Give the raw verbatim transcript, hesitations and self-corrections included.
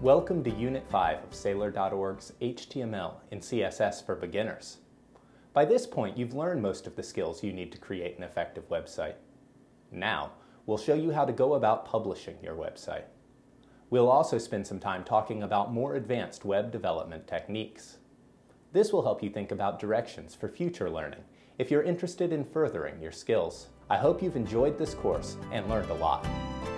Welcome to Unit five of Saylor dot org's H T M L and C S S for Beginners. By this point, you've learned most of the skills you need to create an effective website. Now, we'll show you how to go about publishing your website. We'll also spend some time talking about more advanced web development techniques. This will help you think about directions for future learning if you're interested in furthering your skills. I hope you've enjoyed this course and learned a lot.